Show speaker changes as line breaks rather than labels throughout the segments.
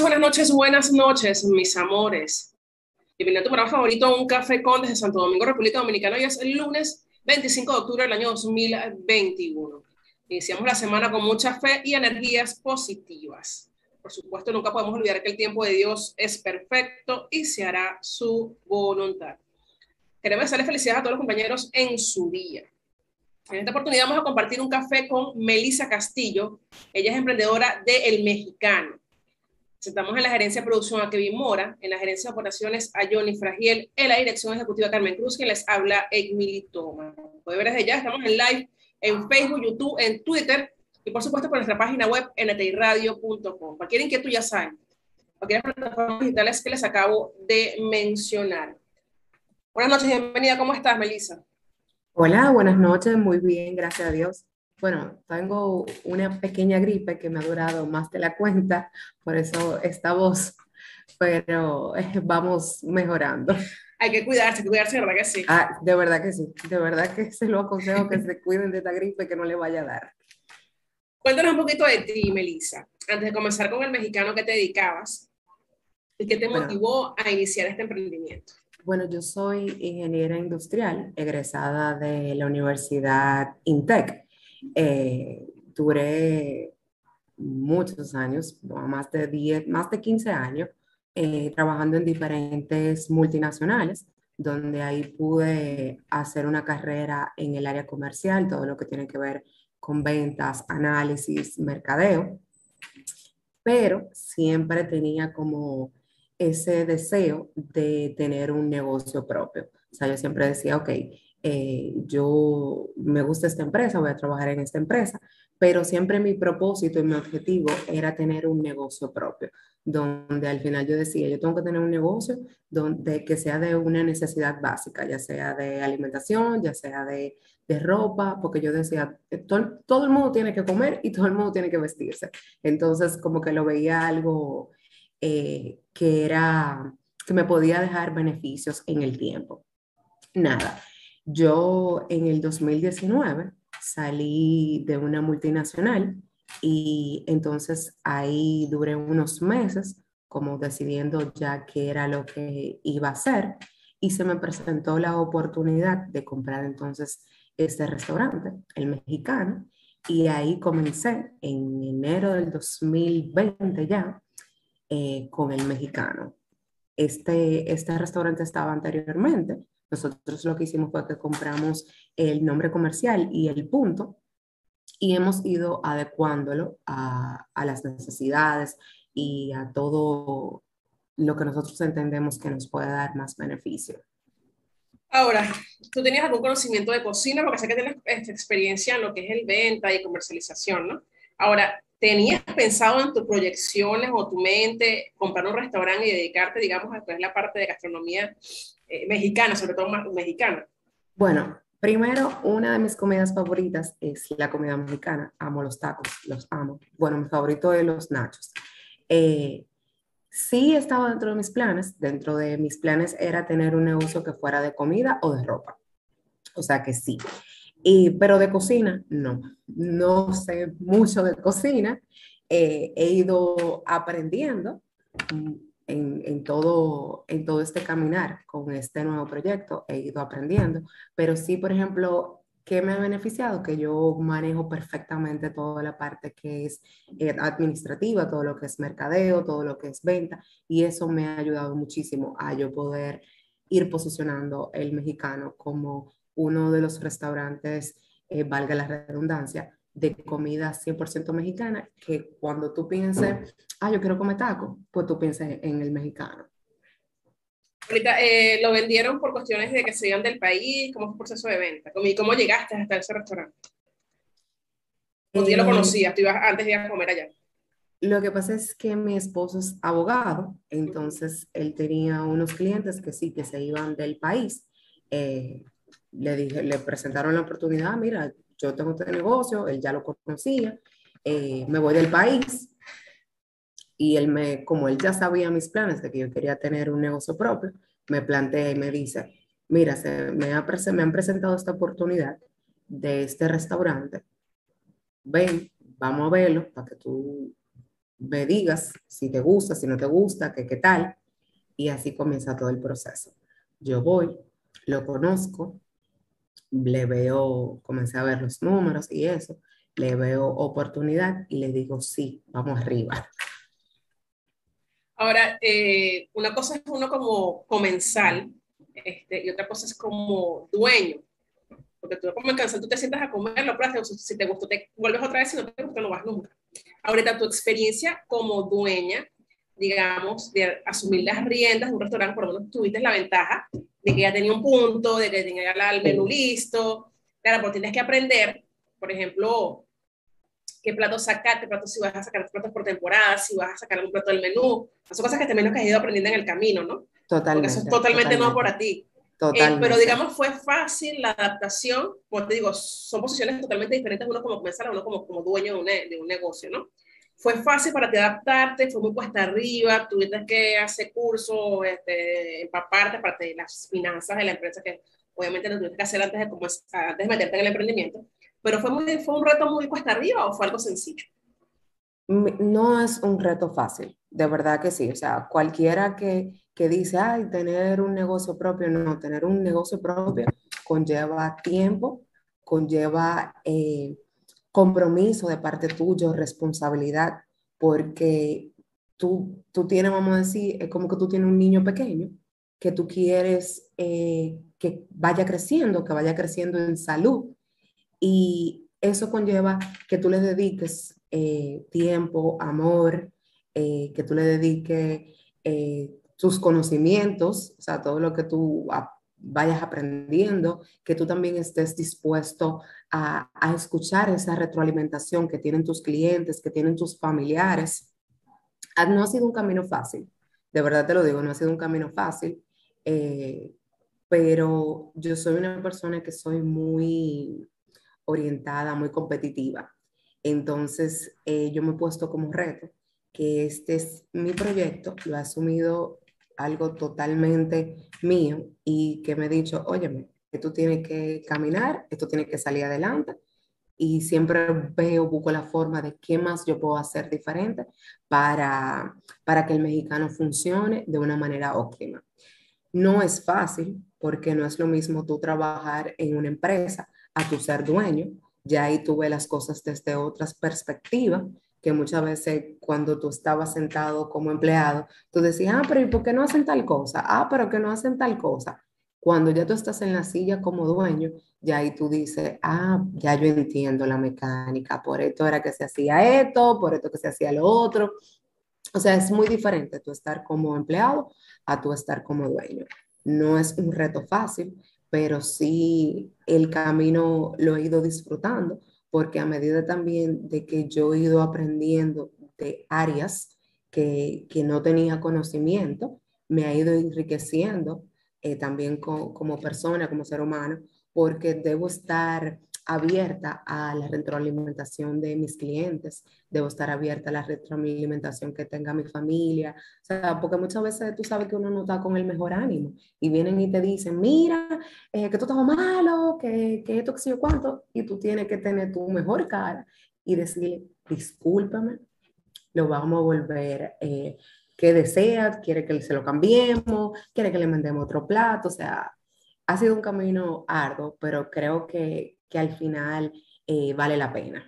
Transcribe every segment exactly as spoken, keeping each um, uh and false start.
buenas noches, buenas noches, mis amores. Bienvenido a tu programa favorito, Un Café con desde Santo Domingo, República Dominicana. Hoy es el lunes veinticinco de octubre del año dos mil veintiuno. Iniciamos la semana con mucha fe y energías positivas. Por supuesto, nunca podemos olvidar que el tiempo de Dios es perfecto y se hará su voluntad. Queremos darle felicidades a todos los compañeros en su día. En esta oportunidad vamos a compartir un café con Melissa Castillo. Ella es emprendedora de El Mexicano. Sentamos en la gerencia de producción a Kevin Mora, en la gerencia de operaciones a Johnny Fragiel, en la dirección ejecutiva Carmen Cruz, quien les habla Emily Toma. Puede ver desde ya, estamos en live en Facebook, YouTube, en Twitter y por supuesto por nuestra página web n t i radio punto com. Cualquier inquietud ya saben, cualquier plataformas digitales que les acabo de mencionar. Buenas noches, bienvenida. ¿Cómo estás, Melissa?
Hola, buenas noches, muy bien, gracias a Dios. Bueno, tengo una pequeña gripe que me ha durado más de la cuenta, por eso esta voz, pero eh, vamos mejorando.
Hay que cuidarse, hay que cuidarse, ¿verdad que sí?
Ah, de verdad que sí, de verdad que se lo aconsejo que se cuiden de esta gripe que no le vaya a dar.
Cuéntanos un poquito de ti, Melissa. Antes de comenzar con El Mexicano, ¿qué te dedicabas? ¿Y qué te
Bueno,
motivó a iniciar este emprendimiento?
bueno, yo soy ingeniera industrial, egresada de la Universidad INTEC. Eh, duré muchos años, más de diez, más de quince años, eh, trabajando en diferentes multinacionales, donde ahí pude hacer una carrera en el área comercial, todo lo que tiene que ver con ventas, análisis, mercadeo, pero siempre tenía como ese deseo de tener un negocio propio. O sea, yo siempre decía, ok, eh, yo me gusta esta empresa, voy a trabajar en esta empresa, pero siempre mi propósito y mi objetivo era tener un negocio propio, donde al final yo decía, yo tengo que tener un negocio donde que sea de una necesidad básica, ya sea de alimentación, ya sea de, de ropa, porque yo decía, todo, todo el mundo tiene que comer y todo el mundo tiene que vestirse. Entonces, como que lo veía algo eh, que era, que me podía dejar beneficios en el tiempo. Nada, yo en el dos mil diecinueve salí de una multinacional y entonces ahí duré unos meses como decidiendo ya qué era lo que iba a hacer y se me presentó la oportunidad de comprar entonces este restaurante, El Mexicano, y ahí comencé en enero del dos mil veinte ya eh, con El Mexicano. Este, este restaurante estaba anteriormente. Nosotros lo que hicimos fue que compramos el nombre comercial y el punto y hemos ido adecuándolo a, a las necesidades y a todo lo que nosotros entendemos que nos puede dar más beneficio.
Ahora, ¿tú tenías algún conocimiento de cocina? Porque sé que tienes esta experiencia en lo que es el venta y comercialización, ¿no? Ahora, ¿tenías pensado en tus proyecciones o tu mente comprar un restaurante y dedicarte, digamos, a lo que es la parte de gastronomía eh, mexicana, sobre todo más mexicana?
Bueno, primero, una de mis comidas favoritas es la comida mexicana. Amo los tacos, los amo. Bueno, mi favorito es los nachos. Eh, Sí estaba dentro de mis planes. Dentro de mis planes era tener un negocio que fuera de comida o de ropa. O sea que sí. Y, pero de cocina, no. No sé mucho de cocina. Eh, he ido aprendiendo mm, en, en todo, en todo este caminar con este nuevo proyecto. He ido aprendiendo. Pero sí, por ejemplo, ¿qué me ha beneficiado? Que yo manejo perfectamente toda la parte que es eh, administrativa, todo lo que es mercadeo, todo lo que es venta. Y eso me ha ayudado muchísimo a yo poder ir posicionando el mexicano como uno de los restaurantes, eh, valga la redundancia, de comida cien por ciento mexicana, que cuando tú pienses, ah, yo quiero comer taco, pues tú pienses en el mexicano.
Ahorita eh, lo vendieron por cuestiones de que se iban del país, ¿cómo fue el proceso de venta? ¿Y cómo llegaste hasta ese restaurante? ¿O tú ya lo
Eh,
conocías? ¿Tú ibas antes de ir a comer allá?
lo que pasa es que mi esposo es abogado,
Uh -huh.
entonces él tenía unos clientes que sí, que se iban del país. Eh, le dije, le presentaron la oportunidad, mira, yo tengo este negocio, él ya lo conocía, eh, me voy del país. Y él me, como él ya sabía mis planes de que yo quería tener un negocio propio, me plantea y me dice, mira, se, me, ha, me han presentado esta oportunidad de este restaurante, ven, vamos a verlo para que tú me digas si te gusta, si no te gusta, que qué tal, y así comienza todo el proceso. Yo voy, lo conozco, le veo, comencé a ver los números y eso, le veo oportunidad y le digo, sí, vamos arriba.
Ahora, eh, una cosa es uno como comensal, este, y otra cosa es como dueño. Porque tú como comensal, tú te sientas a comer, lo pruebas, si te gustó, te vuelves otra vez, si no te gustó, no vas nunca. Ahorita, tu experiencia como dueña, digamos, de asumir las riendas de un restaurante, por lo menos tuviste la ventaja de que ya tenía un punto, de que tenía el menú listo. Claro, pero tienes que aprender, por ejemplo, qué platos sacar, qué platos, si vas a sacar platos por temporada, si vas a sacar algún plato del menú. Son cosas que también has ido aprendiendo en el camino, ¿no? Porque eso es
Totalmente,
totalmente nuevo
totalmente,
para ti. Eh, pero
totalmente.
digamos, fue fácil la adaptación, como te digo, son posiciones totalmente diferentes, uno como comenzar, uno como, como dueño de un, de un negocio, ¿no? Fue fácil para ti adaptarte, fue muy cuesta arriba, tuviste que hacer cursos, este, empaparte para te, las finanzas de la empresa, que obviamente lo tuviste que hacer antes de, como, antes de meterte en el emprendimiento, pero fue, muy, fue un reto muy cuesta arriba o fue algo sencillo.
No es un reto fácil, de verdad que sí. O sea, cualquiera que, que dice, ay, tener un negocio propio, no, tener un negocio propio conlleva tiempo, conlleva eh, compromiso de parte tuyo, responsabilidad, porque tú, tú tienes, vamos a decir, es como que tú tienes un niño pequeño que tú quieres eh, que vaya creciendo, que vaya creciendo en salud y eso conlleva que tú le dediques eh, tiempo, amor, eh, que tú le dediques eh, tus conocimientos, o sea, todo lo que tú a- vayas aprendiendo, que tú también estés dispuesto a, a escuchar esa retroalimentación que tienen tus clientes, que tienen tus familiares. Ah, no ha sido un camino fácil, de verdad te lo digo, no ha sido un camino fácil, eh, pero yo soy una persona que soy muy orientada, muy competitiva. Entonces, eh, yo me he puesto como reto que este es mi proyecto, lo he asumido algo totalmente mío y que me he dicho, óyeme, esto tiene que caminar, esto tiene que salir adelante y siempre veo, busco la forma de qué más yo puedo hacer diferente para, para que el mexicano funcione de una manera óptima. No es fácil porque no es lo mismo tú trabajar en una empresa a tu ser dueño. Ya ahí tú ves las cosas desde otras perspectivas, que muchas veces cuando tú estabas sentado como empleado, tú decías, ah, pero ¿y por qué no hacen tal cosa? Ah, pero que no hacen tal cosa. Cuando ya tú estás en la silla como dueño, ya ahí tú dices, ah, ya yo entiendo la mecánica, por esto era que se hacía esto, por esto que se hacía lo otro. O sea, es muy diferente tú estar como empleado a tú estar como dueño. No es un reto fácil, pero sí el camino lo he ido disfrutando, porque a medida también de que yo he ido aprendiendo de áreas que, que no tenía conocimiento, me ha ido enriqueciendo eh, también co- como persona, como ser humano, porque debo estar abierta a la retroalimentación de mis clientes, debo estar abierta a la retroalimentación que tenga mi familia, o sea, porque muchas veces tú sabes que uno no está con el mejor ánimo y vienen y te dicen, mira, eh, que tú estás malo, que, que esto, que sé yo cuánto, y tú tienes que tener tu mejor cara y decirle, discúlpame, lo vamos a volver, eh, ¿qué desea? ¿Quiere que se lo cambiemos? ¿Quiere que le mandemos otro plato? O sea, ha sido un camino arduo, pero creo que, que al final eh, vale la pena.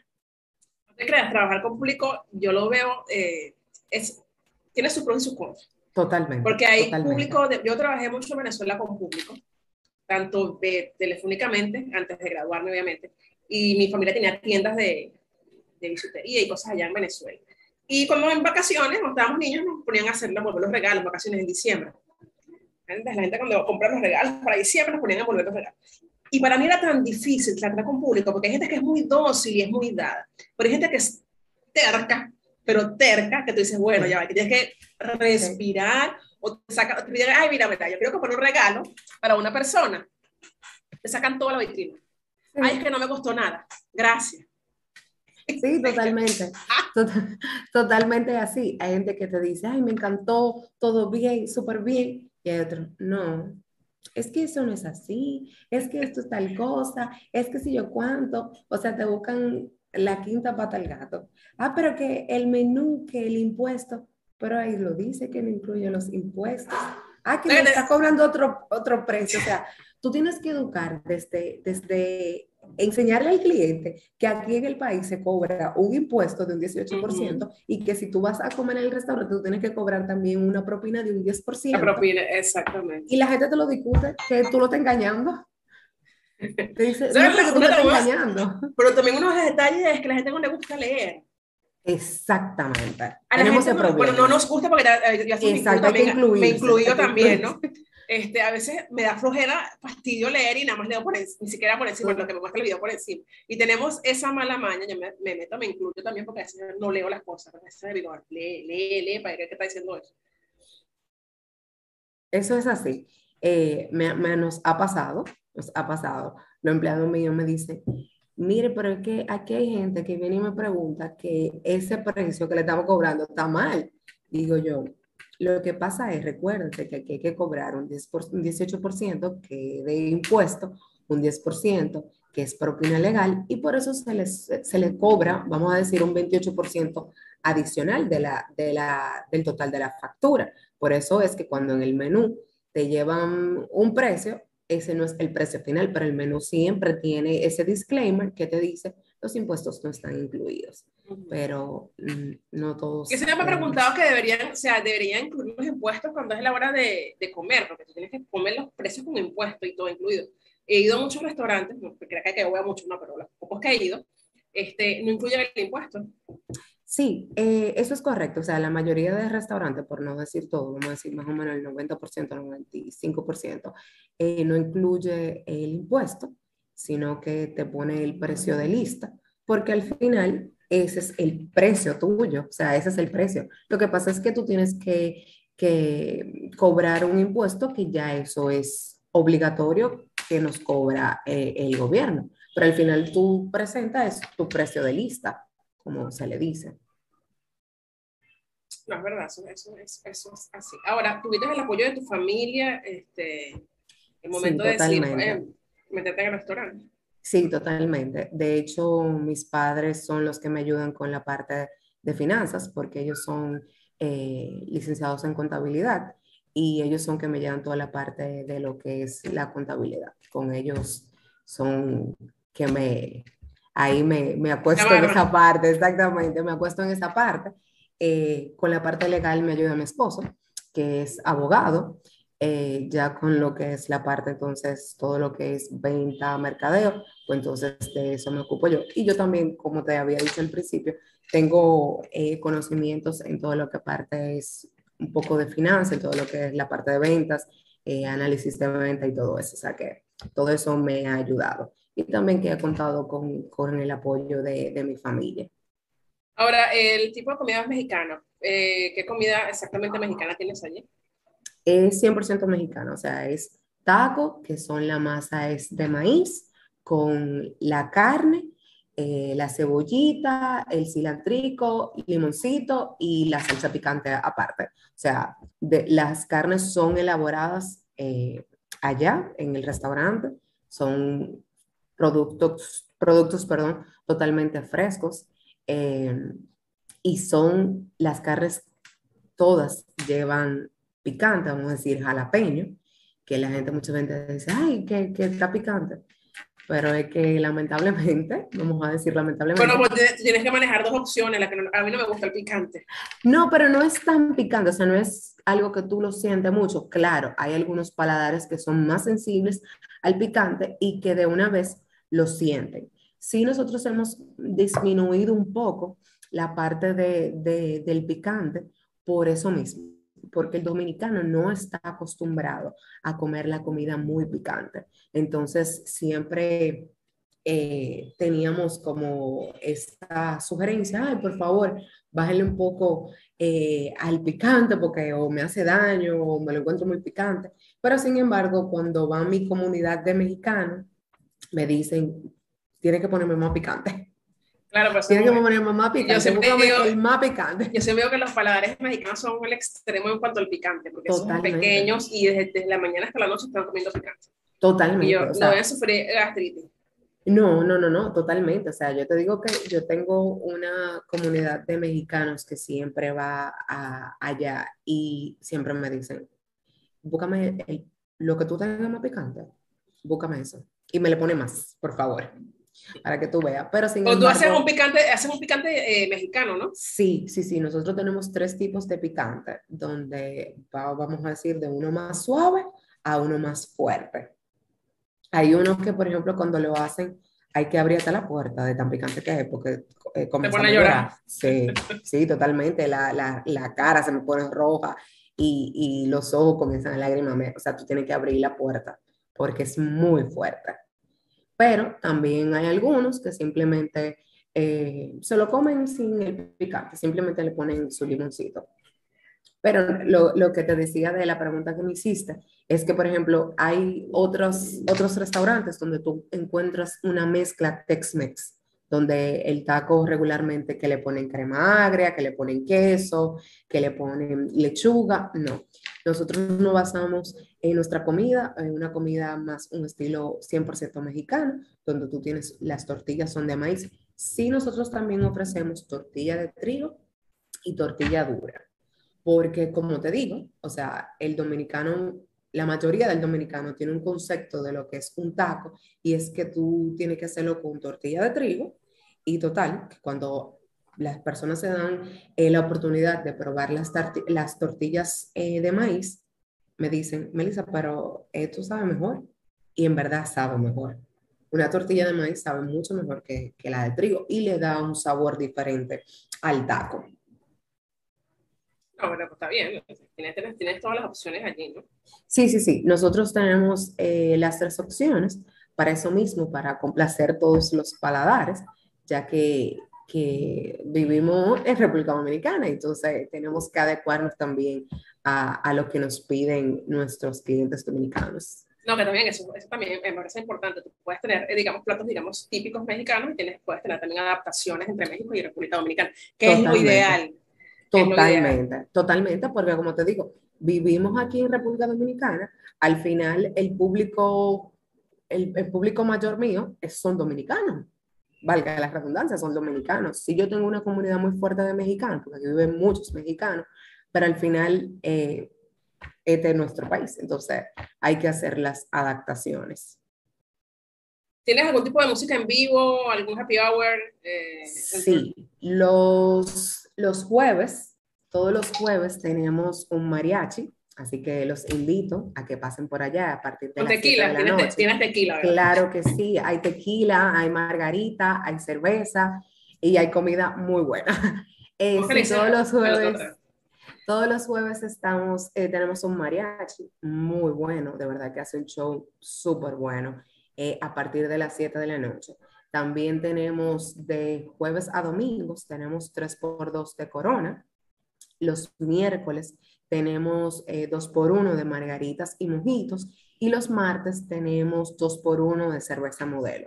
No te creas, trabajar con público, yo lo veo, eh, es, tiene sus pros y sus contras.
Totalmente,
Porque hay
totalmente.
público, de, yo trabajé mucho en Venezuela con público, tanto de, telefónicamente, antes de graduarme obviamente, y mi familia tenía tiendas de, de bisutería y cosas allá en Venezuela. Y cuando en vacaciones, cuando estábamos niños, nos ponían a hacer los, los regalos, vacaciones en diciembre. Antes, la gente cuando compra los regalos para diciembre, nos ponían a envolver los regalos. Y para mí era tan difícil tratar con público, porque hay gente que es muy dócil y es muy dada, pero hay gente que es terca, pero terca, que tú dices, bueno, ya
Sí,
va, que tienes que
sí.
respirar, o te sacan, te piden, ay, mira, mira, yo quiero comprar un regalo para una persona, te sacan toda la vitrina. Ay, es
Sí,
que no me costó nada, gracias.
sí, totalmente. Tot- Totalmente así. Hay gente que te dice, ay, me encantó, todo bien, súper bien. Y hay otro, no, es que eso no es así, es que esto es tal cosa, es que si yo cuánto. O sea, te buscan la quinta pata al gato. Ah, pero que el menú, que el impuesto, pero ahí lo dice que no incluye los impuestos. Ah, que me está cobrando otro, otro precio. O sea, tú tienes que educar desde, desde enseñarle al cliente que aquí en el país se cobra un impuesto de un dieciocho por ciento uh-huh. y que si tú vas a comer en el restaurante, tú tienes que cobrar también una propina de un diez por ciento.
La propina, exactamente.
Y la gente te lo discute, que tú lo estás engañando. Te dice, no, pero que tú me estás engañando.
Pero también uno de los detalles es que a la gente no le gusta leer.
Exactamente.
A la gente no, bueno, no nos gusta porque ya, ya
Exacto,
también, me incluyo
hay que
también, ¿no? Este, a veces me da flojera, fastidio leer y nada más leo por encima, ni siquiera por encima, sí. Lo que me muestra el video por encima. Y tenemos esa mala maña, yo me, me meto, me incluyo también porque a veces no leo las cosas, a veces digo, lee, lee, lee, para ver qué está diciendo eso.
Eso es así. Eh, me, me, nos ha pasado, nos ha pasado. Los empleados míos me dicen, mire, pero es que aquí hay gente que viene y me pregunta que ese precio que le estamos cobrando está mal. Digo yo, lo que pasa es, recuérdate que aquí hay que cobrar un, diez por, un dieciocho por ciento que de impuesto, un diez por ciento que es propina legal, y por eso se les, se les cobra, vamos a decir, un veintiocho por ciento adicional de la, de la, del total de la factura. Por eso es que cuando en el menú te llevan un precio, ese no es el precio final, pero el menú siempre tiene ese disclaimer que te dice los impuestos no están incluidos. Uh-huh. Pero mm, no todos.
Que se me ha preguntado que deberían, o sea, deberían incluir los impuestos cuando es la hora de, de comer, porque tú tienes que comer los precios con impuestos y todo incluido. He ido a muchos restaurantes, no creo que voy a muchos, no, pero los pocos que he ido, este, no incluyen el impuesto.
Sí, eh, eso es correcto. O sea, la mayoría de restaurantes, por no decir todo, vamos a decir más o menos el noventa por ciento, noventa y cinco por ciento, eh, no incluye el impuesto, sino que te pone el precio de lista, porque al final ese es el precio tuyo, o sea, ese es el precio. Lo que pasa es que tú tienes que, que cobrar un impuesto que ya eso es obligatorio que nos cobra eh, el gobierno, pero al final tú presentas tu precio de lista, como se le dice.
No, es verdad, eso, eso, eso, eso es así. Ahora, ¿tuviste el apoyo de tu familia este, en el momento sí, de decir, eh, meterte en el restaurante?
Sí, totalmente. De hecho, mis padres son los que me ayudan con la parte de finanzas, porque ellos son eh, licenciados en contabilidad y ellos son que me llevan toda la parte de lo que es la contabilidad. Con ellos son que me, ahí me, me acuesto en esa parte, exactamente, me acuesto en esa parte. Eh, con la parte legal me ayuda mi esposo, que es abogado, eh, ya con lo que es la parte, entonces, todo lo que es venta, mercadeo, pues entonces de eso me ocupo yo. Y yo también, como te había dicho al principio, tengo eh, conocimientos en todo lo que parte es un poco de finanzas, en todo lo que es la parte de ventas, eh, análisis de venta y todo eso, o sea que todo eso me ha ayudado. Y también que he contado con, con el apoyo de, de mi familia.
Ahora, el tipo de comida es mexicano. Eh, ¿Qué comida exactamente mexicana tienes allí?
Es cien por ciento mexicano, o sea, es taco, que son la masa es de maíz, con la carne, eh, la cebollita, el cilantrico, limoncito y la salsa picante aparte. O sea, de, las carnes son elaboradas eh, allá en el restaurante, son productos, productos, perdón, totalmente frescos. Eh, y son las carnes, todas llevan picante, vamos a decir jalapeño, que la gente muchas veces dice, ay, que, que está picante, pero es que lamentablemente, vamos a decir lamentablemente.
Bueno, pues tienes que manejar dos opciones, la que no, a mí no me gusta el picante.
No, pero no es tan picante, o sea, no es algo que tú lo sientes mucho. Claro, hay algunos paladares que son más sensibles al picante y que de una vez lo sienten. Sí, nosotros hemos disminuido un poco la parte de, de, del picante por eso mismo, porque el dominicano no está acostumbrado a comer la comida muy picante. Entonces, siempre eh, teníamos como esta sugerencia, ay, por favor, bájale un poco eh, al picante porque o me hace daño o me lo encuentro muy picante. Pero sin embargo, cuando va a mi comunidad de mexicanos, me dicen, tiene que ponerme más picante.
Claro, pero
tiene que ponerme más picante, búscame
digo,
el más picante.
Yo siempre veo que los paladares mexicanos son el extremo en cuanto al picante, porque Totalmente. Son pequeños y desde, desde la mañana hasta la noche están comiendo picante.
Totalmente.
Y yo, o sea, no voy a sufrir gastritis.
No, no, no, no, totalmente. O sea, yo te digo que yo tengo una comunidad de mexicanos que siempre va a- allá y siempre me dicen, búscame el- lo que tú tengas más picante, búscame eso. Y me le pone más, por favor, para que tú veas. Pero sin
O tú haces un
embargo,
picante, haces un picante eh, mexicano, ¿no?
sí, sí, sí, nosotros tenemos tres tipos de picante, donde va- vamos a decir de uno más suave a uno más fuerte. Hay unos que, por ejemplo, cuando lo hacen, hay que abrir hasta la puerta de tan picante que es, porque eh,
Te pone
comenzamos
a
a llorar.
llorar.
Sí, sí, totalmente. La, la, la cara se me pone roja y, y los ojos comienzan a lagrimarme. O sea, tú tienes que abrir la puerta porque es muy fuerte. Pero también hay algunos que simplemente eh, se lo comen sin el picante, simplemente le ponen su limoncito. Pero lo, lo que te decía de la pregunta que me hiciste es que, por ejemplo, hay otros, otros restaurantes donde tú encuentras una mezcla Tex-Mex, donde el taco regularmente que le ponen crema agria, que le ponen queso, que le ponen lechuga. No, nosotros nos basamos en nuestra comida, en una comida más un estilo cien por ciento mexicano, donde tú tienes las tortillas son de maíz. Sí, nosotros también ofrecemos tortilla de trigo y tortilla dura. Porque como te digo, o sea, el dominicano, la mayoría del dominicano tiene un concepto de lo que es un taco y es que tú tienes que hacerlo con tortilla de trigo y total, que cuando las personas se dan eh, la oportunidad de probar las, las tortillas eh, de maíz, me dicen, Melissa, pero esto sabe mejor y en verdad sabe mejor. Una tortilla de maíz sabe mucho mejor que, que la de trigo y le da un sabor diferente al taco.
No, bueno, pues está bien. Tienes, tienes, tienes todas las opciones allí, ¿no?
Sí, sí, sí. Nosotros tenemos eh, las tres opciones para eso mismo, para complacer todos los paladares, ya que, que vivimos en República Dominicana, entonces tenemos que adecuarnos también a, a lo que nos piden nuestros clientes dominicanos.
No, que también eso, eso también me parece importante. Tú puedes tener, eh, digamos, platos, digamos, típicos mexicanos y tienes, puedes tener también adaptaciones entre México y República Dominicana, que es lo
Totalmente,
ideal, que es lo ideal.
totalmente, totalmente, porque como te digo, vivimos aquí en República Dominicana, al final el público, el, el público mayor mío es, son dominicanos. Valga la redundancia, son dominicanos. Sí, yo tengo una comunidad muy fuerte de mexicanos, porque aquí viven muchos mexicanos, pero al final eh, este es nuestro país, entonces hay que hacer las adaptaciones.
¿Tienes algún tipo de música en vivo, algún happy hour? Eh, dentro del-
Sí, los, los jueves, todos los jueves tenemos un mariachi, así que los invito a que pasen por allá a partir de
con
las siete de
tequila,
la
tienes, te,
noche.
tienes tequila, ¿verdad?
Claro que sí, hay tequila, hay margarita, hay cerveza y hay comida muy buena. Eh,
¿Cómo que le
sí,
dices
todos los
al
jueves,
otro?
todos los jueves estamos, eh, tenemos un mariachi muy bueno, de verdad que hace un show súper bueno eh, a partir de las siete de la noche. También tenemos de jueves a domingos, tenemos tres por dos de Corona. Los miércoles tenemos eh, dos por uno de margaritas y mojitos. Y los martes tenemos dos por uno de cerveza modelo.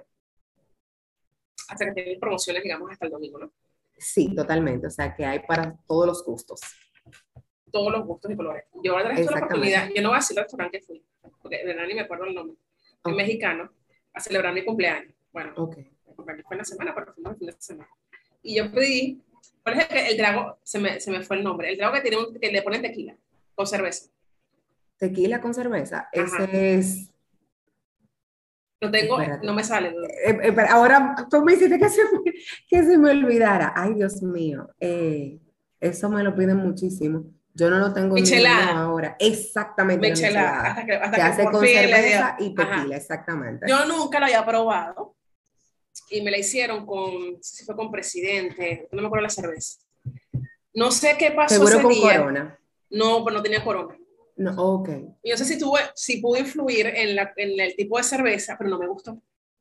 Hasta que tienes promociones, digamos, hasta el domingo, ¿no?
Sí, totalmente. O sea que hay para todos los gustos.
Todos los gustos y colores. Yo ahora tuve la oportunidad,
Exactamente.
yo no voy a decir el restaurante que fui, porque de verdad ni me acuerdo el nombre, es
Ok,
mexicano, a celebrar mi cumpleaños. Bueno,
ok.
mi cumpleaños fue en la semana, pero fuimos el fin de semana. Y yo pedí, ¿cuál es el, el trago? Se me, se me fue el nombre. El trago que, tiene un, que le ponen tequila con cerveza.
Tequila con cerveza.
Ajá.
Ese es.
Lo tengo, no
Espérate.
me sale. No.
Eh, eh, ahora tú me hiciste que se me, que se me olvidara. Ay, Dios mío. Eh, eso me lo piden muchísimo. Yo no lo tengo en mi menú
Michelada.
ahora. Exactamente la
Michelada.
michelada.
Hasta que,
Se
hasta que
hace
por
con
fin le dio.
cerveza y
Ajá.
tequila, exactamente.
Yo nunca lo había probado. Y me la hicieron con, si fue con presidente, no me acuerdo la cerveza. No sé qué pasó
Seguro
ese
con
día.
corona.
No, pero no tenía corona.
No, ok.
Y no sé si, tuve, si pudo influir en, la, en el tipo de cerveza, pero no me gustó.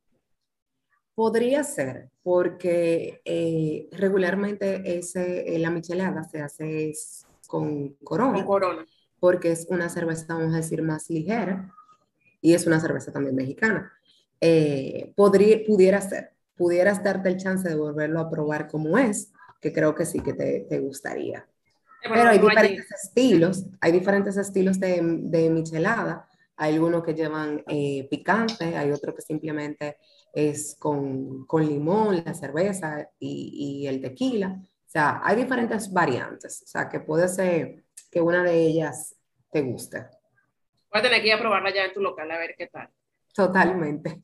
Podría ser, porque eh, regularmente ese, eh, la michelada se hace es con
Con
corona,
corona.
porque es una cerveza, vamos a decir, más ligera y es una cerveza también mexicana. Eh, podría, pudiera ser, pudieras darte el chance de volverlo a probar como es, que creo que sí que te, te gustaría.
Eh,
Pero
pero
hay
no allí.
diferentes estilos, hay diferentes estilos de, de michelada, Hay algunos que llevan eh, picante, hay otro que simplemente es con, con limón, la cerveza y, y el tequila. O sea, hay diferentes variantes. O sea, que puede ser que una de ellas te guste.
Voy a tener que ir a probarla ya en tu local a ver qué tal.
Totalmente.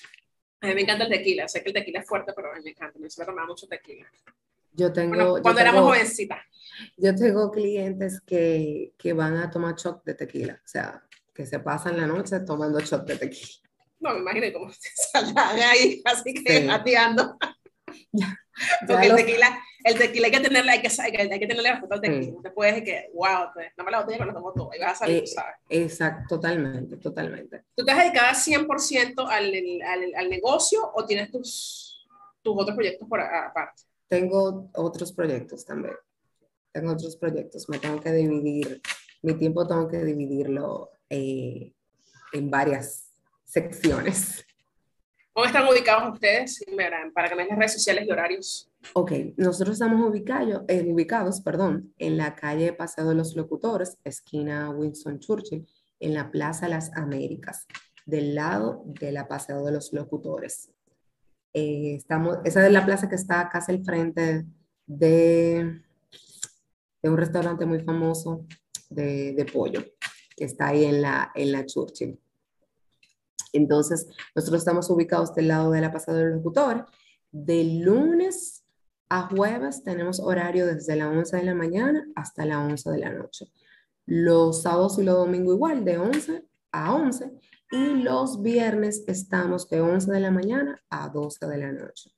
A mí me encanta el tequila. Sé que el tequila es fuerte, pero a mí me encanta. Me suele tomar mucho tequila.
Yo
Bueno,
tengo, yo
cuando éramos
tengo,
jovencitas.
yo tengo clientes que, que van a tomar shot de tequila. O sea, que se pasan la noche tomando shot de tequila.
No, me imagino cómo se saldrán ahí, así que
Sí.
gateando.
Ya, ya
Porque el
los,
tequila, el tequila hay que tenerle, hay que, hay que, hay que tenerle respeto al tequila.
sí.
Después es que, wow, te, dame la botella y me la tomo todo. Y vas a salir, tú
Eh,
sabes.
exacto, totalmente, totalmente.
¿Tú estás dedicada cien por ciento al, al, al negocio o tienes tus, tus otros proyectos por aparte?
Tengo otros proyectos también. Tengo otros proyectos. Me tengo que dividir, mi tiempo tengo que dividirlo eh, en varias secciones.
¿Cómo están ubicados ustedes? Para que me den las redes sociales y horarios.
Ok, nosotros estamos ubicados, eh, ubicados, perdón, en la calle Paseo de los Locutores, esquina Winston Churchill, en la Plaza Las Américas, del lado de la Paseo de los Locutores. Eh, estamos, esa es la plaza que está casi al frente de, de un restaurante muy famoso de, de pollo, que está ahí en la, en la Churchill. Entonces, nosotros estamos ubicados del lado de la Paseo de los Locutores. De lunes a jueves tenemos horario desde las once de la mañana hasta las once de la noche. Los sábados y los domingos igual, de once a once. Y los viernes estamos de once de la mañana a doce de la noche.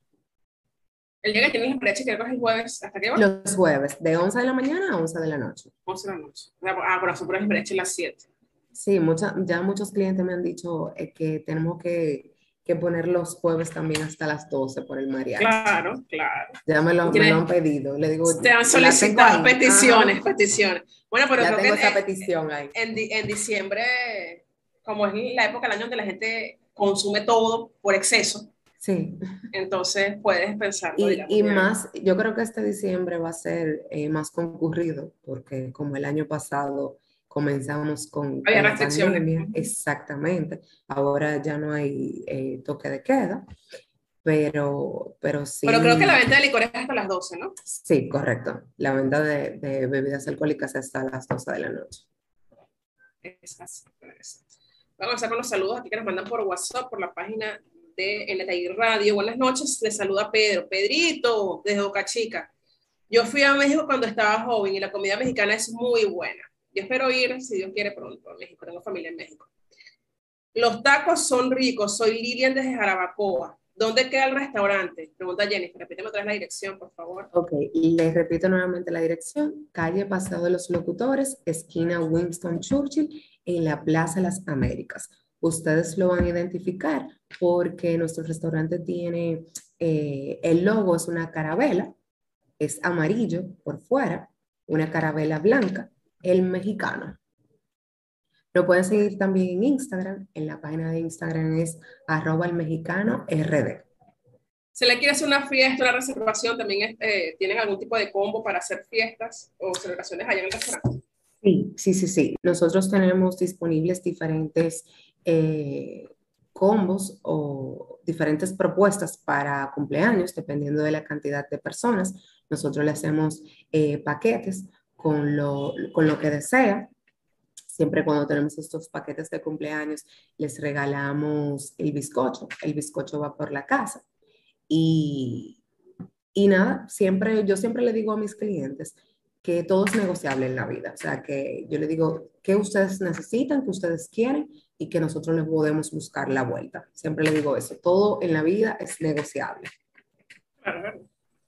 El día que tienes el breche, creo que es el jueves. ¿Hasta qué hora?
Los jueves, de once de la mañana a once de la noche.
once de la noche. Ah, por eso, por el breche las siete.
Sí, mucha, ya muchos clientes me han dicho eh, que tenemos que, que poner los jueves también hasta las doce por el mariachi.
Claro, claro.
Ya me lo, me lo
Tienes,
han pedido. Le digo,
te han
la tengo
solicitado
ahí.
peticiones,
Ajá.
peticiones. Bueno, pero
Ya
creo
tengo
que
esa
en,
petición ahí.
en, en diciembre, como es la época del año donde la gente consume todo por exceso,
Sí.
entonces puedes pensarlo,
Y,
digamos,
y
ya.
más, yo creo que este diciembre va a ser eh, más concurrido, porque como el año pasado comenzamos con,
Había
con la
restricciones.
pandemia,
Uh-huh.
exactamente, ahora ya no hay eh, toque de queda, pero, pero
Pero creo que la
sí,
venta de licores es hasta las doce, ¿no?
sí, correcto. La venta de, de bebidas alcohólicas hasta las doce de la noche.
Es así, es. Vamos a comenzar con los saludos aquí que nos mandan por WhatsApp, por la página de N T I Radio. Buenas noches, les saluda Pedro. Pedrito, desde Boca Chica. Yo fui a México cuando estaba joven y la comida mexicana es muy buena. Yo espero ir, si Dios quiere, pronto a México. Tengo familia en México. Los tacos son ricos. Soy Lilian desde Jarabacoa. ¿Dónde queda el restaurante? Pregunta Jennifer. Repíteme otra vez la dirección, por favor.
Ok, les repito nuevamente la dirección, calle Paseo de los Locutores, esquina Winston Churchill, en la Plaza Las Américas. Ustedes lo van a identificar porque nuestro restaurante tiene, eh, el logo es una carabela, es amarillo por fuera, una carabela blanca, el mexicano. Lo pueden seguir también en Instagram, en la página de Instagram es arroba el mexicano rd.
Si le quiere hacer una fiesta, una reservación, también eh, tienen algún tipo de combo para hacer fiestas o celebraciones allá en el restaurante.
Sí, sí, sí, sí. Nosotros tenemos disponibles diferentes eh, combos o diferentes propuestas para cumpleaños, dependiendo de la cantidad de personas. Nosotros le hacemos eh, paquetes con lo, con lo que desea. Siempre cuando tenemos estos paquetes de cumpleaños, les regalamos el bizcocho. El bizcocho va por la casa. Y, y nada, siempre, yo siempre le digo a mis clientes que todo es negociable en la vida. O sea, que yo le digo qué ustedes necesitan, qué ustedes quieren y que nosotros les podemos buscar la vuelta. Siempre le digo eso. Todo en la vida es negociable.
Claro.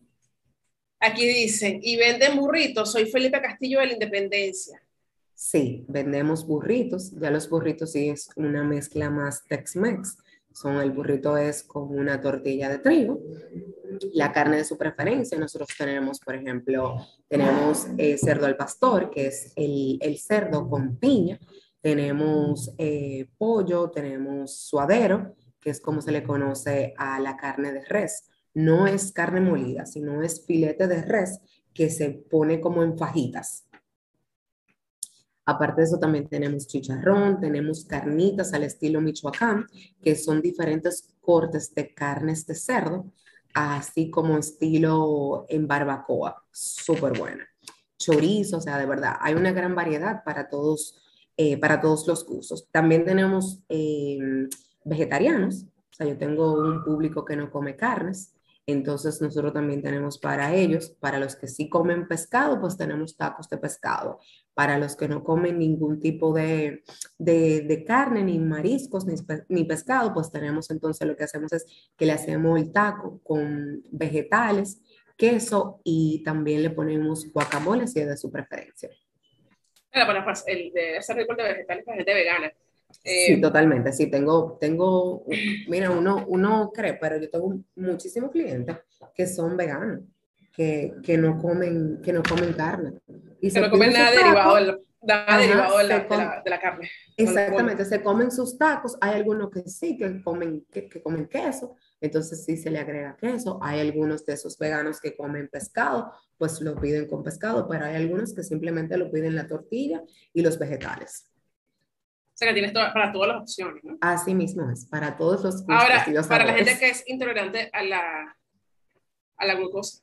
Aquí dicen, y venden burritos. Soy Felipe Castillo de la Independencia.
Sí, vendemos burritos. Ya los burritos sí es una mezcla más Tex-Mex. Son, el burrito es con una tortilla de trigo, la carne de su preferencia. Nosotros tenemos, por ejemplo, tenemos eh, cerdo al pastor, que es el, el cerdo con piña. Tenemos eh, pollo, tenemos suadero, que es como se le conoce a la carne de res. No es carne molida, sino es filete de res que se pone como en fajitas. Aparte de eso, también tenemos chicharrón, tenemos carnitas al estilo Michoacán, que son diferentes cortes de carnes de cerdo, así como estilo en barbacoa, súper buena. Chorizo, o sea, de verdad, hay una gran variedad para todos, eh, para todos los gustos. También tenemos eh, vegetarianos, o sea, yo tengo un público que no come carnes, entonces nosotros también tenemos para ellos, para los que sí comen pescado, pues tenemos tacos de pescado. Para los que no comen ningún tipo de, de, de carne, ni mariscos, ni, ni pescado, pues tenemos entonces lo que hacemos es que le hacemos el taco con vegetales, queso y también le ponemos guacamole si es de su preferencia.
Claro, para pas- el de ese recorte de vegetales para gente vegana.
Sí,
Eh,
totalmente. Sí, tengo, tengo, mira, uno, uno cree, pero yo tengo muchísimos clientes que son veganos, que, que no comen, que no comen carne. Y
que
se
no comen
piden
nada
sus
derivado,
tacos,
del, nada
ajá,
derivado de la,
se
de
com-
la, de la carne, o el pollo.
exactamente, se comen sus tacos. Hay algunos que sí, que comen, que, que comen queso, entonces sí se le agrega queso. Hay algunos de esos veganos que comen pescado, pues lo piden con pescado, pero hay algunos que simplemente lo piden la tortilla y los vegetales.
O sea, que tienes toda- para todas las opciones, ¿no?
Así mismo es, para todos los gustos y
Ahora,
los
para la gente
sabores.
que es intolerante a la, a la glucosa,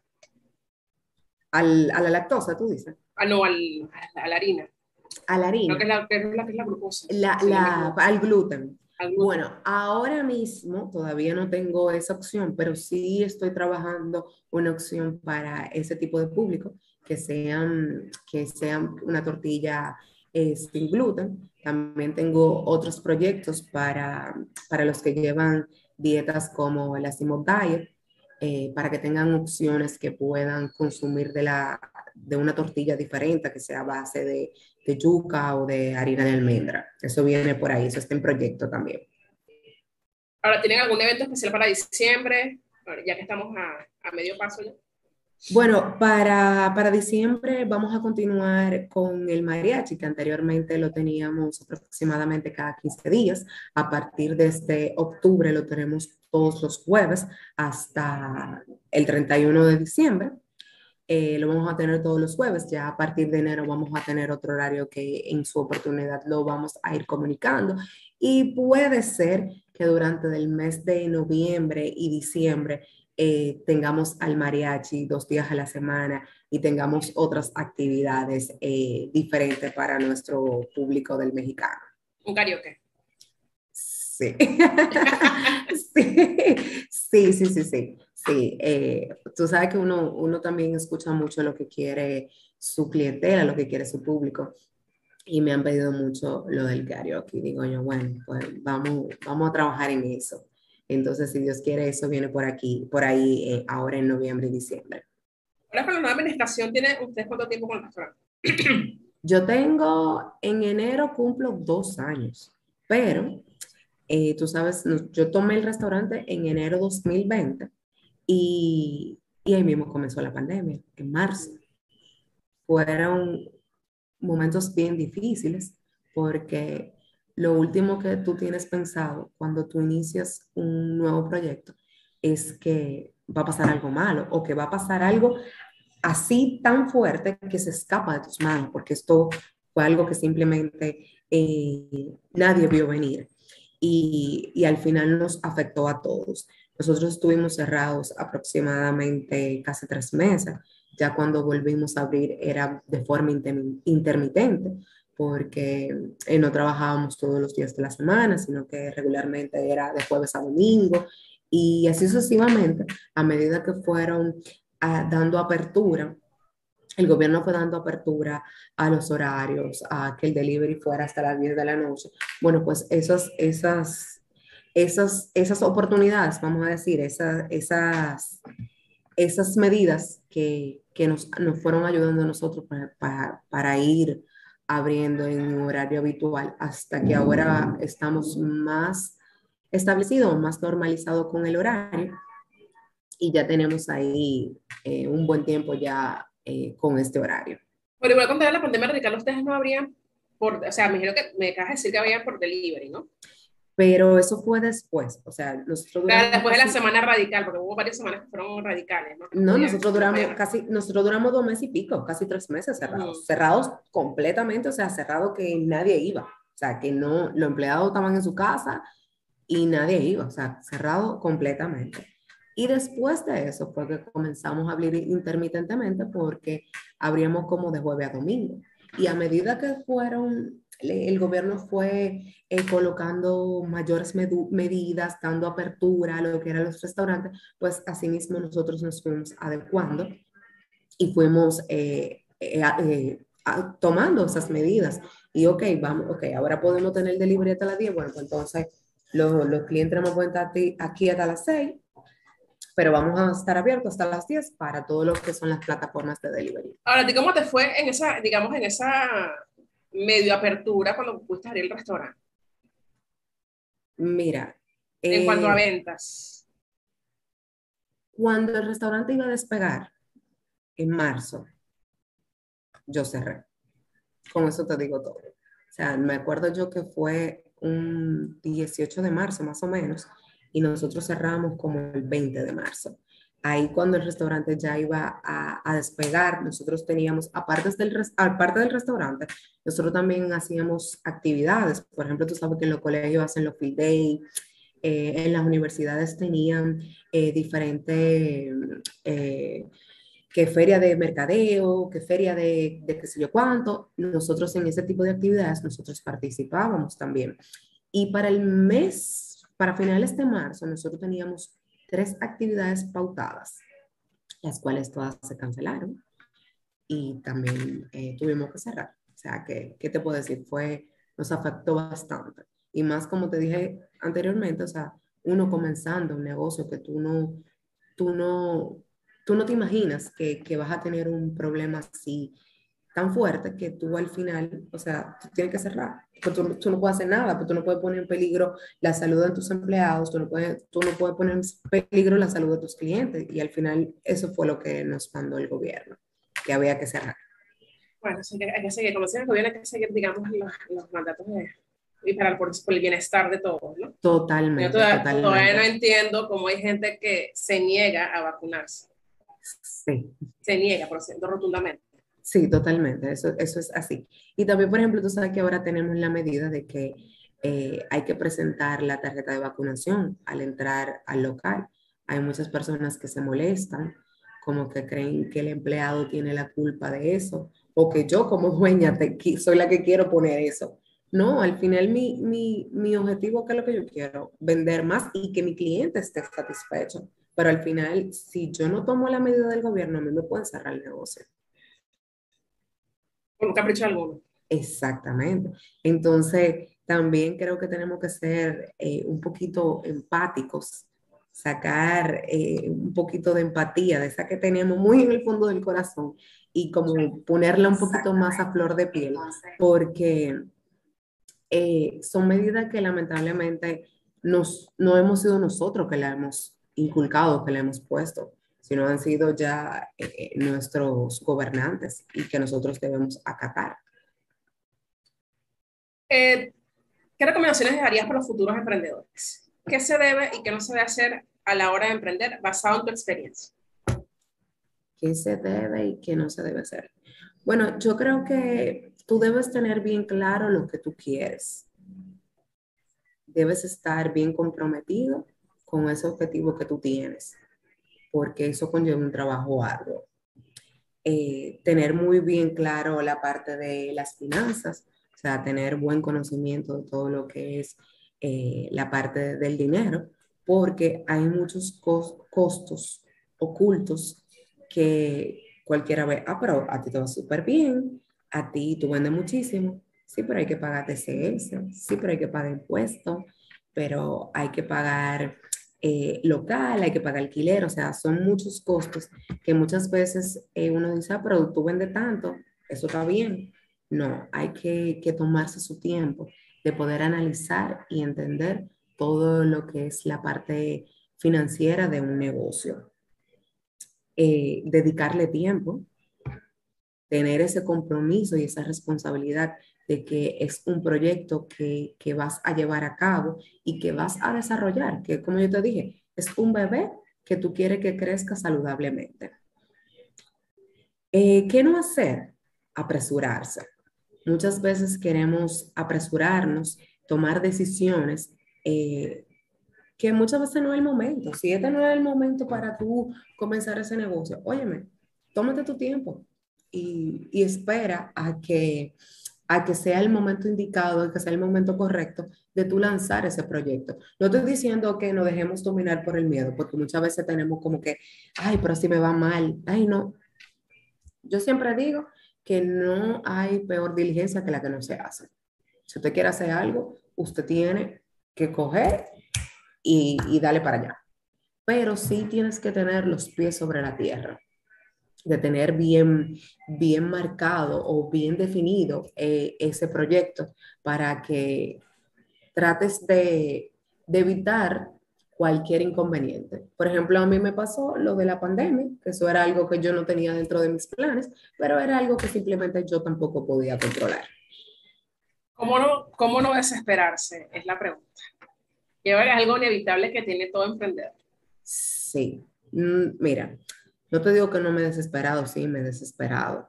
Al, a la lactosa, tú dices,
ah, no, al, a, la, a la harina,
a la
creo que
harina,
es la que es la, que es la glucosa,
la,
si no me
la,
equivoco,
al gluten.
al gluten.
Bueno, ahora mismo todavía no tengo esa opción, pero sí estoy trabajando una opción para ese tipo de público, que sean, que sean una tortilla eh, sin gluten. También tengo otros proyectos para, para los que llevan dietas como el Asimov Diet, eh, para que tengan opciones que puedan consumir de, la, de una tortilla diferente, que sea a base de, de yuca o de harina de almendra. Eso viene por ahí, eso está en proyecto también.
Ahora, ¿tienen algún evento especial para diciembre? Bueno, ya que estamos a, a medio paso ya.
Bueno, para, para diciembre vamos a continuar con el mariachi, que anteriormente lo teníamos aproximadamente cada quince días. A partir de este octubre lo tenemos todos los jueves hasta el treinta y uno de diciembre. Eh, lo vamos a tener todos los jueves. Ya a partir de enero vamos a tener otro horario que en su oportunidad lo vamos a ir comunicando. Y puede ser que durante el mes de noviembre y diciembre eh, tengamos al mariachi dos días a la semana y tengamos otras actividades eh, diferentes para nuestro público del mexicano.
Un karaoke.
Sí. Sí, sí, sí, sí, sí. Sí, eh, tú sabes que uno, uno también escucha mucho lo que quiere su clientela, lo que quiere su público. Y me han pedido mucho lo del karaoke. Y digo yo, bueno, pues vamos, vamos a trabajar en eso. Entonces, si Dios quiere, eso viene por aquí, por ahí, eh, ahora en noviembre y diciembre.
Ahora, con la nueva administración, ¿tiene ustedes cuánto tiempo con el restaurante?
Yo tengo, en enero cumplo dos años, pero eh, tú sabes, no- yo tomé el restaurante en enero dos mil veinte y, y ahí mismo comenzó la pandemia, en marzo. Fueron momentos bien difíciles porque lo último que tú tienes pensado cuando tú inicias un nuevo proyecto es que va a pasar algo malo o que va a pasar algo así tan fuerte que se escapa de tus manos, porque esto fue algo que simplemente eh, nadie vio venir y, y al final nos afectó a todos. Nosotros estuvimos cerrados aproximadamente casi tres meses. Ya cuando volvimos a abrir era de forma intermi- intermitente, porque eh, no trabajábamos todos los días de la semana, sino que regularmente era de jueves a domingo, y así sucesivamente, a medida que fueron ah, dando apertura, el gobierno fue dando apertura a los horarios, a que el delivery fuera hasta las diez de la noche. Bueno, pues esas, esas, esas, esas oportunidades, vamos a decir, esas, esas, esas medidas que, que nos, nos fueron ayudando a nosotros para, para, para ir abriendo en un horario habitual hasta que ahora estamos más establecidos, más normalizados con el horario y ya tenemos ahí eh, un buen tiempo ya eh, con este horario.
Pero igual cuando era la pandemia radical, ustedes no habrían, por, o sea, me dijeron que me acabas de decir que habían por delivery, ¿no?
Pero eso fue después, o sea, nosotros
Claro,
duramos
después de la
casi,
semana radical, porque hubo varias semanas que fueron radicales, ¿no? Que no
no,
podían,
nosotros
no
duramos
podían.
casi, nosotros duramos dos meses y pico, casi tres meses cerrados,
Ujú.
cerrados completamente, o sea, cerrado que nadie iba, o sea, que no, los empleados estaban en su casa y nadie iba, o sea, cerrado completamente. Y después de eso fue que comenzamos a abrir intermitentemente porque abríamos como de jueves a domingo. Y a medida que fueron, el gobierno fue eh, colocando mayores medu- medidas, dando apertura a lo que eran los restaurantes, pues asimismo nosotros nos fuimos adecuando y fuimos eh, eh, eh, a- tomando esas medidas. Y ok, vamos, ok, ahora podemos tener delivery hasta las diez. Bueno, pues entonces los, los clientes no pueden estar ti- aquí hasta las seis, pero vamos a estar abiertos hasta las diez para todo lo que son las plataformas de delivery.
Ahora, ¿tú cómo te fue en esa, digamos, en esa medio apertura cuando pudiste abrir el restaurante?
Mira,
En cuanto a
eh,
ventas.
cuando el restaurante iba a despegar en marzo, yo cerré. Con eso te digo todo. O sea, me acuerdo yo que fue un dieciocho de marzo más o menos y nosotros cerramos como el veinte de marzo. Ahí cuando el restaurante ya iba a, a despegar, nosotros teníamos, aparte del, res- aparte del restaurante, nosotros también hacíamos actividades. Por ejemplo, tú sabes que en los colegios hacen los field day, eh, en las universidades tenían eh, diferentes eh, que feria de mercadeo, que feria de, de qué sé yo cuánto. Nosotros en ese tipo de actividades, nosotros participábamos también. Y para el mes, para finales de marzo, nosotros teníamos tres actividades pautadas, las cuales todas se cancelaron y también eh, tuvimos que cerrar. O sea, que, ¿qué te puedo decir? Fue, nos afectó bastante. Y más como te dije anteriormente, o sea, uno comenzando un negocio que tú no, tú no, tú no te imaginas que, que vas a tener un problema así tan fuerte que tú al final, o sea, tú tienes que cerrar. Pues tú, tú no puedes hacer nada, pues tú no puedes poner en peligro la salud de tus empleados, tú no puedes, tú no puedes poner en peligro la salud de tus clientes. Y al final eso fue lo que nos mandó el gobierno, que había que cerrar.
Bueno, sí, hay que seguir, como decía el gobierno, hay que seguir, digamos, los, los mandatos de, y para, por, por el bienestar de todos, ¿no? Yo
Totalmente,
toda- todavía no
totalmente.
entiendo cómo hay gente que se niega a vacunarse.
Sí,
Se niega, por cierto, rotundamente.
sí, totalmente. Eso, eso es así. Y también, por ejemplo, tú sabes que ahora tenemos la medida de que eh, hay que presentar la tarjeta de vacunación al entrar al local. Hay muchas personas que se molestan, como que creen que el empleado tiene la culpa de eso, o que yo como dueña te qui- soy la que quiero poner eso. No, al final mi, mi, mi objetivo, ¿qué es lo que yo quiero? Vender más y que mi cliente esté satisfecho. Pero al final, si yo no tomo la medida del gobierno, a mí me pueden cerrar el negocio.
Por un capricho alguno.
Exactamente. Entonces, también creo que tenemos que ser eh, un poquito empáticos, sacar eh, un poquito de empatía, de esa que tenemos muy en el fondo del corazón y como ponerla un poquito más a flor de piel, porque eh, son medidas que lamentablemente nos, no hemos sido nosotros que la hemos inculcado, que la hemos puesto, sino han sido ya eh, nuestros gobernantes y que nosotros debemos acatar.
Eh, ¿Qué recomendaciones darías para los futuros emprendedores? ¿Qué se debe y qué no se debe hacer a la hora de emprender basado en tu experiencia?
¿Qué se debe y qué no se debe hacer? Bueno, yo creo que tú debes tener bien claro lo que tú quieres. Debes estar bien comprometido con ese objetivo que tú tienes, porque eso conlleva un trabajo arduo. Eh, tener muy bien claro la parte de las finanzas, o sea, tener buen conocimiento de todo lo que es eh, la parte del dinero, porque hay muchos cos- costos ocultos que cualquiera ve, ah, pero a ti te va súper bien, a ti tú vendes muchísimo, sí, pero hay que pagar T C S, sí, pero hay que pagar impuestos, pero hay que pagar eh, local, hay que pagar alquiler, o sea, son muchos costos que muchas veces eh, uno dice, ah, pero tú vendes tanto, eso está bien. No, hay que, que tomarse su tiempo de poder analizar y entender todo lo que es la parte financiera de un negocio. Eh, dedicarle tiempo, tener ese compromiso y esa responsabilidad de que es un proyecto que, que vas a llevar a cabo y que vas a desarrollar, que como yo te dije, es un bebé que tú quieres que crezca saludablemente. Eh, ¿qué no hacer? Apresurarse. Muchas veces queremos apresurarnos, tomar decisiones eh, que muchas veces no es el momento. Si este no es el momento para tú comenzar ese negocio, óyeme, tómate tu tiempo y, y espera a que, a que sea el momento indicado, que sea el momento correcto de tú lanzar ese proyecto. No estoy diciendo que nos dejemos dominar por el miedo, porque muchas veces tenemos como que, ay, pero si me va mal, ay, no. Yo siempre digo que no hay peor diligencia que la que no se hace. Si usted quiere hacer algo, usted tiene que coger y, y darle para allá. Pero sí tienes que tener los pies sobre la tierra, de tener bien, bien marcado o bien definido eh, ese proyecto para que trates de, de evitar cualquier inconveniente. Por ejemplo, a mí me pasó lo de la pandemia, que eso era algo que yo no tenía dentro de mis planes, pero era algo que simplemente yo tampoco podía controlar.
¿Cómo no, cómo no desesperarse? Es la pregunta. Y ahora es algo inevitable que tiene todo emprendedor.
Sí, mm, mira, no te digo que no me he desesperado, sí, me he desesperado,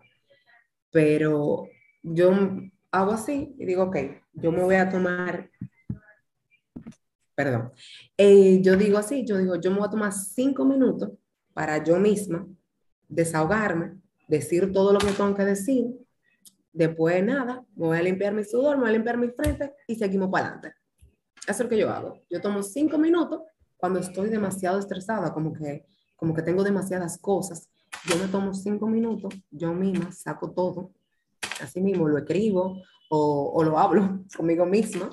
pero yo hago así y digo, ok, yo me voy a tomar, perdón, eh, yo digo así, yo digo, yo me voy a tomar cinco minutos para yo misma desahogarme, decir todo lo que tengo que decir, después nada, me voy a limpiar mi sudor, me voy a limpiar mi frente y seguimos para adelante. Eso es lo que yo hago. Yo tomo cinco minutos cuando estoy demasiado estresada, como que, como que tengo demasiadas cosas. Yo me tomo cinco minutos, yo misma saco todo, así mismo lo escribo o, o lo hablo conmigo misma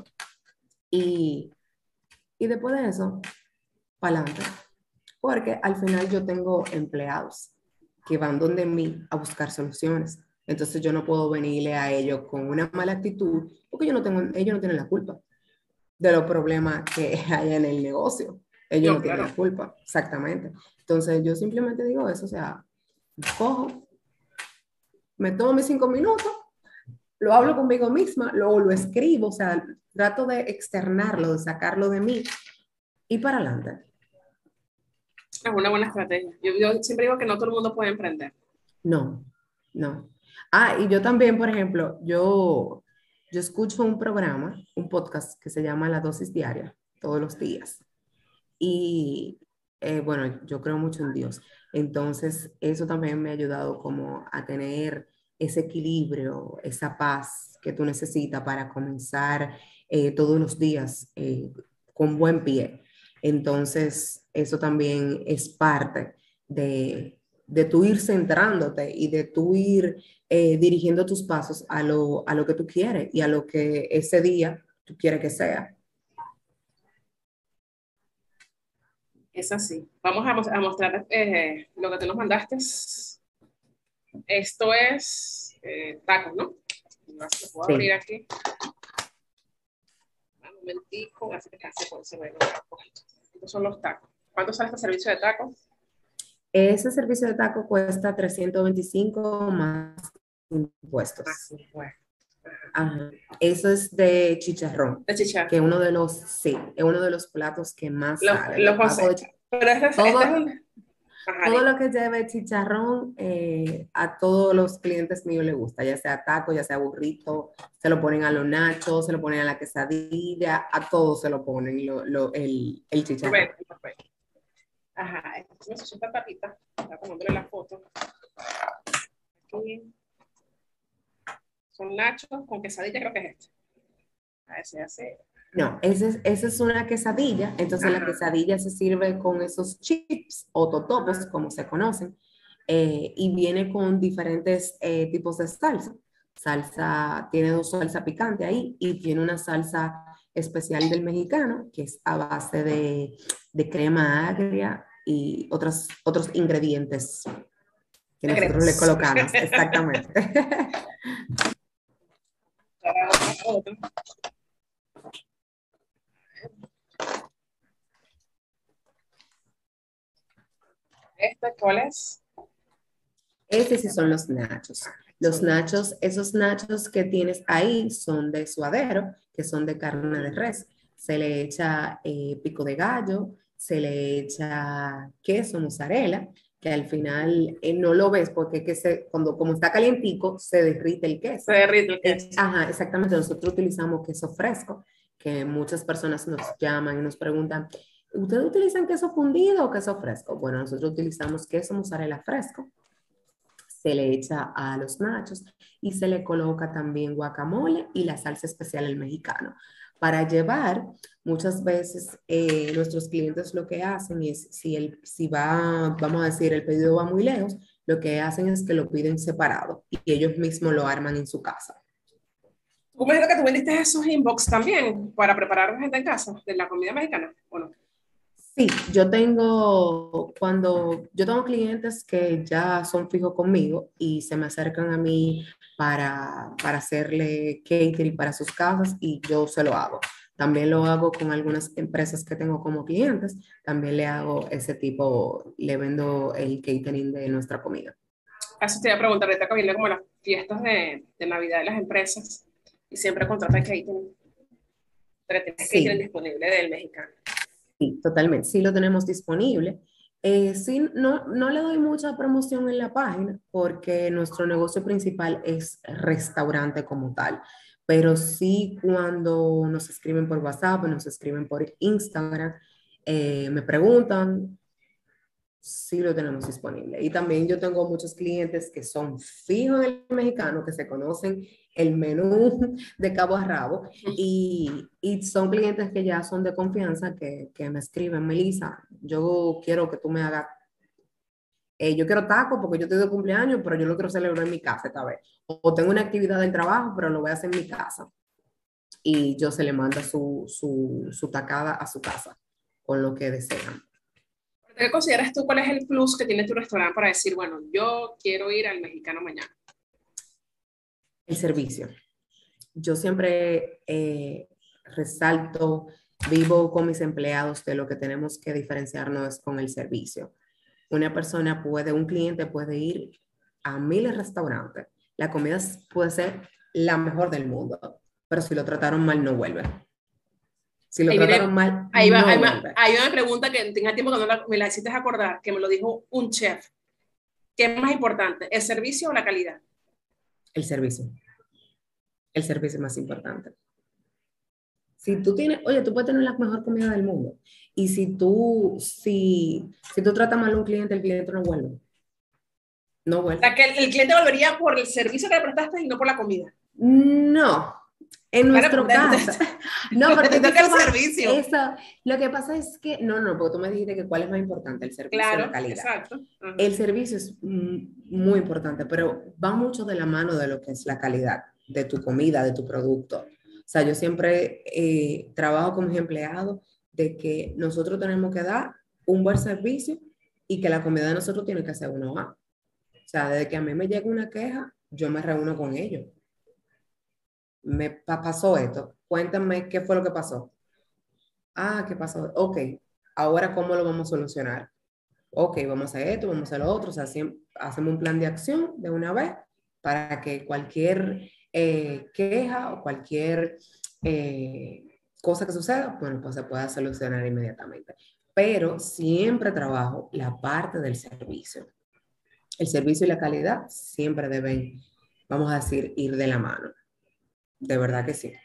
y, y después de eso, para adelante. Porque al final yo tengo empleados que van donde mí a buscar soluciones. Entonces yo no puedo venirle a ellos con una mala actitud porque yo no tengo, ellos no tienen la culpa de los problemas que hay en el negocio. Ellos
No,
no tienen
claro.
la culpa, exactamente. Entonces yo simplemente digo eso, o sea, cojo, me tomo mis cinco minutos, lo hablo conmigo misma, luego lo escribo, o sea, trato de externarlo, de sacarlo de mí y para adelante.
Es una buena estrategia. Yo, yo siempre digo que no todo el mundo puede emprender.
No, no. Ah, y yo también, por ejemplo, yo, yo escucho un programa, un podcast que se llama La Dosis Diaria, todos los días. Y eh, bueno, yo creo mucho en Dios. Entonces, eso también me ha ayudado como a tener ese equilibrio, esa paz que tú necesitas para comenzar eh, todos los días eh, con buen pie. Entonces, eso también es parte de, de tú ir centrándote y de tú ir eh, dirigiendo tus pasos a lo, a lo que tú quieres y a lo que ese día tú quieres que sea.
Es así. Vamos a, mos- a mostrar eh, lo que tú nos mandaste. Esto es eh, tacos, ¿no? Lo puedo abrir
Sí.
aquí. Un momentico, así que casi se ve. Estos son los tacos. ¿Cuánto sale este servicio de tacos?
Ese servicio de taco cuesta trescientos veinticinco más impuestos.
Así fue.
Ajá. Eso es de chicharrón,
De
que
chicharrón.
es uno de los, sí, es uno de los platos que más
Los,
sale.
los
Los tacos de
José.
chi-
Pero este, es- este es
todo,
un. Ajá,
todo
dime.
lo que lleve chicharrón eh, a todos los clientes míos les gusta, ya sea taco, ya sea burrito, se lo ponen a los nachos, se lo ponen a la quesadilla, a todos se lo ponen lo- lo- el, el chicharrón.
Perfecto, perfecto. Ajá, esta es una tapita. Está poniéndole la foto. Aquí. Son nachos con quesadilla, creo que es este. A ver si hace.
No, esa es, esa es una quesadilla, entonces la
Ajá.
quesadilla se sirve con esos chips o totopos, como se conocen, eh, y viene con diferentes eh, tipos de salsa. Salsa, tiene dos salsas picantes ahí y tiene una salsa especial del mexicano, que es a base de, de crema agria y otros, otros ingredientes que nosotros le
Secretos.
colocamos, exactamente.
Otro. Este, ¿cuál es?
Estos sí son los nachos. Los nachos, esos nachos que tienes ahí son de suadero, que son de carne de res. Se le echa eh, pico de gallo, se le echa queso, mozzarella, que al final eh, no lo ves porque que se, cuando, como está calientico se derrite el
Se
queso.
derrite el
Eh,
queso.
ajá, exactamente. Nosotros utilizamos queso fresco, que muchas personas nos llaman y nos preguntan, ¿ustedes utilizan queso fundido o queso fresco? Bueno, nosotros utilizamos queso mozzarella fresco, se le echa a los nachos y se le coloca también guacamole y la salsa especial el mexicano. Para llevar, muchas veces eh, nuestros clientes lo que hacen es, si, el, si va, vamos a decir, el pedido va muy lejos, lo que hacen es que lo piden separado y ellos mismos lo arman en su casa.
¿Tú me dijiste que tú vendiste esos inbox también para preparar a la gente en casa de la comida mexicana? Bueno,
Sí, yo tengo, cuando yo tengo clientes que ya son fijos conmigo y se me acercan a mí para, para hacerle catering para sus casas y yo se lo hago. También lo hago con algunas empresas que tengo como clientes, también le hago ese tipo, le vendo el catering de nuestra comida.
eso te iba a preguntar, ahorita que viene como las fiestas de, de Navidad de las empresas y siempre contratan catering, pero tienes catering
Sí,
disponible del mexicano.
sí, totalmente. Sí lo tenemos disponible. Eh, sí, no, no le doy mucha promoción en la página porque nuestro negocio principal es restaurante como tal. Pero sí cuando nos escriben por WhatsApp, nos escriben por Instagram, eh, me preguntan, sí lo tenemos disponible. Y también yo tengo muchos clientes que son fijos en el mexicano, que se conocen el menú de cabo a rabo y, y son clientes que ya son de confianza que, que me escriben, Melissa, yo quiero que tú me hagas, eh, yo quiero taco porque yo estoy de cumpleaños, pero yo lo quiero celebrar en mi casa esta vez. O, o tengo una actividad del trabajo, pero lo voy a hacer en mi casa. Y yo se le manda su, su, su tacada a su casa con lo que desean.
¿Qué consideras tú cuál es el plus que tiene tu restaurante para decir, bueno, yo quiero ir al mexicano mañana?
El servicio. Yo siempre eh, resalto, vivo con mis empleados de lo que tenemos que diferenciarnos es con el servicio. Una persona puede, un cliente puede ir a miles de restaurantes. La comida puede ser la mejor del mundo, pero si lo trataron mal, no vuelve. Si lo
Ahí
trataron
viene,
mal,
ahí va,
no
hay, una,
vuelve.
hay una pregunta que tenga tiempo que no la, me la hiciste acordar, que me lo dijo un chef. ¿Qué es más importante, el servicio o la calidad?
El servicio. El servicio es más importante. Si tú tienes, oye, tú puedes tener la mejor comida del mundo. Y si tú, si, si tú tratas mal a un cliente, el cliente no vuelve. No
O sea,
vuelve.
que el, el cliente volvería por el servicio que le prestaste y no por la comida.
No, en
Claro,
nuestro
porque
caso, no, porque
nunca
eso
el
va,
servicio.
eso, lo que pasa es que, no, no, porque tú me dijiste que cuál es más importante, el servicio o la
Claro,
calidad.
exacto. Uh-huh.
El servicio es mm, muy importante, pero va mucho de la mano de lo que es la calidad de tu comida, de tu producto. O sea, yo siempre eh, trabajo con mis empleados de que nosotros tenemos que dar un buen servicio y que la comida de nosotros tiene que ser uno A. O sea, desde que a mí me llega una queja, yo me reúno con ellos. Me pasó esto. Cuéntame qué fue lo que pasó. Ah, ¿qué pasó? Ok, ahora cómo lo vamos a solucionar. Ok, vamos a hacer esto, vamos a hacer lo otro. O sea, siempre hacemos un plan de acción de una vez para que cualquier eh, queja o cualquier eh, cosa que suceda, bueno, pues se pueda solucionar inmediatamente. Pero siempre trabajo la parte del servicio. El servicio y la calidad siempre deben, vamos a decir, ir de la mano. De verdad que sí.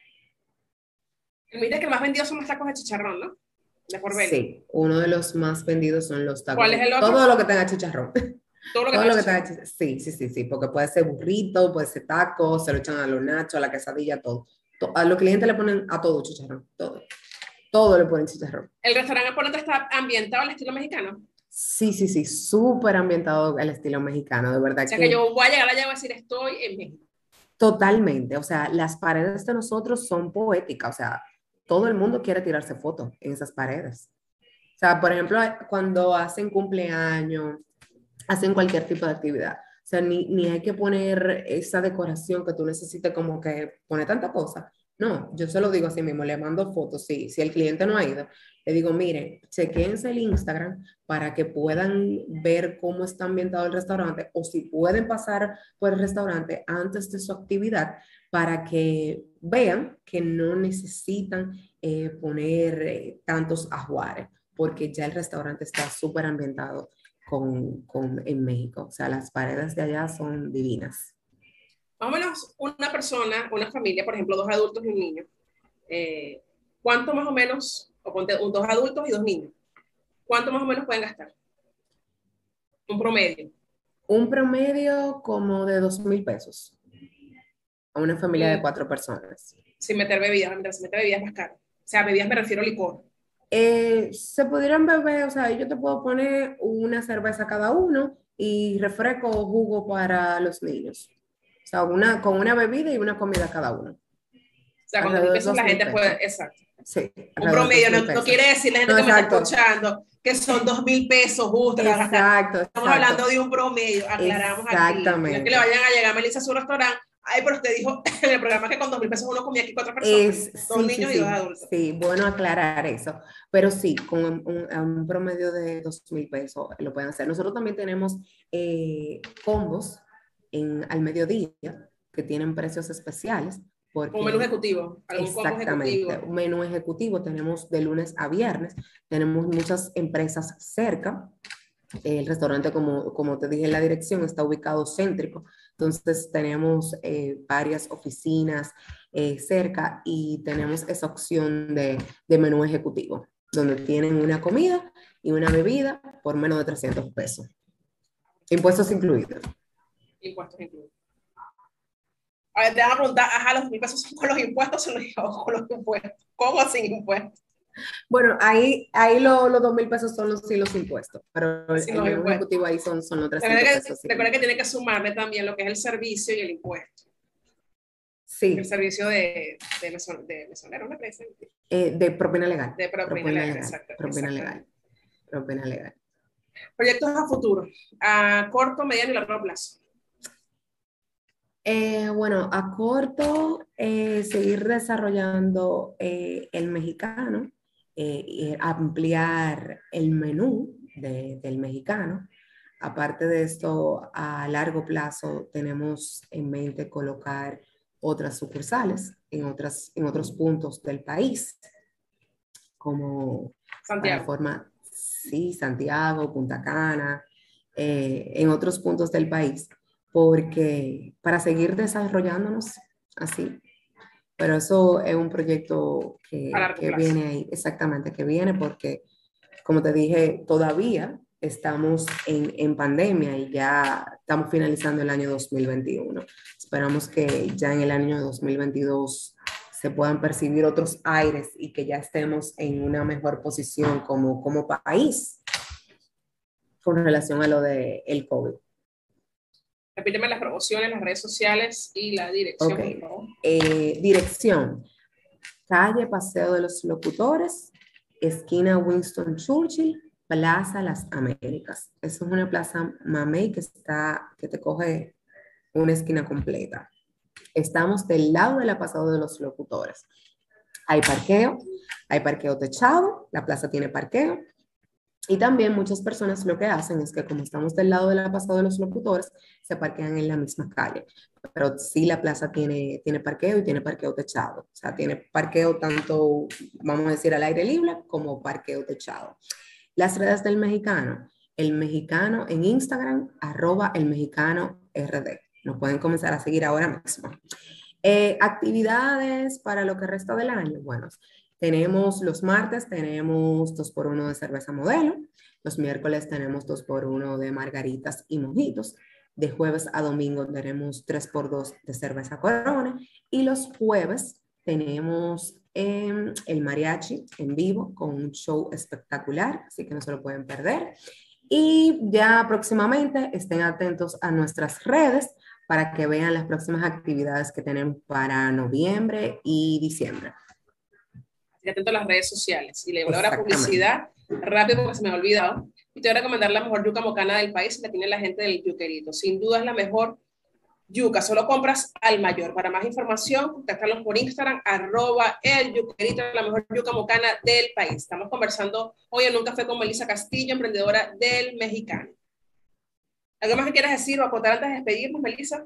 Mira que el más vendido son los tacos de chicharrón, ¿no? De Porvelio.
Sí, uno de los más vendidos son los tacos
¿Cuál es
de
el otro?
todo lo que tenga chicharrón.
Todo lo que
Todo
tenga
lo que tenga
chicharrón.
chicharrón. Sí, sí, sí, sí, porque puede ser burrito, puede ser taco, se lo echan a los nachos, a la quesadilla, todo. To- A los clientes le ponen a todo chicharrón, todo. Todo le ponen chicharrón.
¿El restaurante Ponente está ambientado al estilo mexicano?
Sí, sí, sí, súper ambientado al estilo mexicano, de
O
verdad
sea que
que
yo voy a llegar allá y voy a decir, estoy en México.
totalmente. O sea, las paredes de nosotros son poéticas, o sea, todo el mundo quiere tirarse fotos en esas paredes. O sea, por ejemplo, cuando hacen cumpleaños, hacen cualquier tipo de actividad. O sea, ni, ni hay que poner esa decoración que tú necesites como que poner tanta cosa. No, yo se lo digo así mismo, le mando fotos. Sí, si el cliente no ha ido, le digo, miren, chequense el Instagram para que puedan ver cómo está ambientado el restaurante o si pueden pasar por el restaurante antes de su actividad para que vean que no necesitan eh, poner eh, tantos ajuares, porque ya el restaurante está súper ambientado con, con, en México. O sea, las paredes de allá son divinas.
Más o menos una persona, una familia, por ejemplo, dos adultos y un niño, eh, ¿cuánto más o menos, o ponte un- dos adultos y dos niños, cuánto más o menos pueden gastar? Un promedio.
Un promedio como de dos mil pesos a una familia de
Mm,
cuatro personas.
sin meter bebidas, mientras se mete bebidas más caras. O sea, bebidas me refiero a licor.
Eh, se pudieran beber, o sea, yo te puedo poner una cerveza cada uno y refresco o jugo para los niños. O sea, una, con una bebida y una comida cada uno.
O sea, con dos mil
Alrededor de
pesos la
dos mil
gente puede,
pesos.
exacto.
Sí,
Un
alrededor de
promedio,
dos
no,
mil
no
pesos.
quiere decir la gente
No,
que me está
exacto.
escuchando que son dos mil pesos justo que va a gastar.
Exacto,
Estamos hablando
exacto.
de un promedio, aclaramos aquí. No es que le
Exactamente.
vayan a llegar a Melissa a su restaurante. Ay, pero usted dijo en el programa que con dos mil pesos uno comía aquí cuatro personas,
Es,
dos
sí, sí,
niños y dos
sí,
adultos.
sí, bueno aclarar eso, pero sí, con un, un- un promedio de dos mil pesos lo pueden hacer. Nosotros también tenemos eh, combos en, al mediodía que tienen precios especiales,
Un menú
porque
ejecutivo, algún combo
exactamente,
ejecutivo.
un menú ejecutivo tenemos de lunes a viernes, tenemos muchas empresas cerca. El restaurante, como, como te dije en la dirección, está ubicado céntrico. Entonces tenemos eh, varias oficinas eh, cerca y tenemos esa opción de, de menú ejecutivo, donde tienen una comida y una bebida por menos de trescientos pesos. Impuestos incluidos.
Impuestos incluidos. A ver, te van a preguntar, ajá, los mil pesos son con los impuestos o los, con los impuestos. ¿Cómo sin impuestos?
Bueno, ahí, ahí lo- los dos mil pesos son los, sí, los impuestos, pero el,
Sin
el
los
menú
impuestos.
ejecutivo ahí son, son los
Recuerda
trescientos
que,
pesos sin
recuerda que tiene que
impuestos.
sumarle también lo que es el servicio y el impuesto. El
Sí,
servicio de, de, meson, de mesonero, ¿me parece?
eh, de propina legal.
De propina
Propina
legal,
legal.
exacto,
Propina legal.
exactamente.
Propina legal.
Proyectos a futuro, a corto, mediano y largo plazo.
Eh, bueno, a corto, eh, seguir desarrollando eh, el mexicano, eh, y ampliar el menú de- del mexicano. Aparte de esto, a largo plazo tenemos en mente colocar otras sucursales en, otras, en otros puntos del país, como para
Santiago.
forma, sí, Santiago, Punta Cana, eh, en otros puntos del país, porque para seguir desarrollándonos así, pero eso es un proyecto
A
que,
largo
que
plazo.
viene ahí, exactamente, que viene porque, como te dije, todavía estamos en, en pandemia y ya estamos finalizando el año dos mil veintiuno. Esperamos que ya en el año dos mil veintidós se puedan percibir otros aires y que ya estemos en una mejor posición como, como país con relación a lo del el COVID.
Repíteme las promociones, las redes sociales y la
Ok.
dirección, por favor.
Eh, dirección: calle Paseo de los Locutores, esquina Winston Churchill, Plaza Las Américas. Esa es una plaza mamey que está, que te coge una esquina completa. Estamos del lado de la Paseo de los Locutores. Hay parqueo, hay parqueo techado, la plaza tiene parqueo. Y también muchas personas lo que hacen es que como estamos del lado de la plaza de los locutores, se parquean en la misma calle. Pero sí la plaza tiene, tiene parqueo y tiene parqueo techado. O sea, tiene parqueo tanto, vamos a decir, al aire libre como parqueo techado. Las redes del mexicano. El mexicano en Instagram, arroba el mexicano R D. Nos pueden comenzar a seguir ahora mismo. Eh, actividades para lo que resta del año. Bueno, tenemos los martes, tenemos dos por uno de cerveza modelo. Los miércoles tenemos dos por uno de margaritas y mojitos. De jueves a domingo tenemos tres por dos de cerveza Corona. Y los jueves tenemos eh, el mariachi en vivo con un show espectacular, así que no se lo pueden perder. Y ya próximamente estén atentos a nuestras redes para que vean las próximas actividades que tenemos para noviembre y diciembre.
Así que atento a las redes sociales. Y le voy a la
Exactamente.
publicidad rápido porque se me ha olvidado. Y te voy a recomendar la mejor yuca mocana del país, la tiene la gente del Yuquerito. Sin duda es la mejor yuca, solo compras al mayor. Para más información, contáctalos por Instagram, arroba el yuquerito, la mejor yuca mocana del país. Estamos conversando hoy en un café con Melissa Castillo, emprendedora del Mexicano. ¿Algo más que quieras decir o acotar antes de despedirnos, Melissa?